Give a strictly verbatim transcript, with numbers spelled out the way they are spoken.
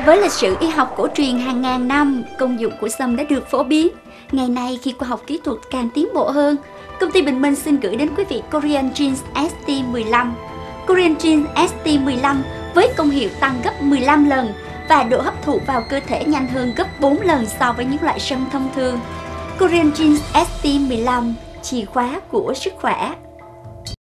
Với lịch sử y học cổ truyền hàng ngàn năm, công dụng của sâm đã được phổ biến. Ngày nay khi khoa học kỹ thuật càng tiến bộ hơn, công ty Bình Minh xin gửi đến quý vị Korean Genes ét tê mười lăm. Korean Genes ét tê mười lăm với công hiệu tăng gấp mười lăm lần và độ hấp thụ vào cơ thể nhanh hơn gấp bốn lần so với những loại sâm thông thường. Korean Genes ét tê mười lăm, chìa khóa của sức khỏe.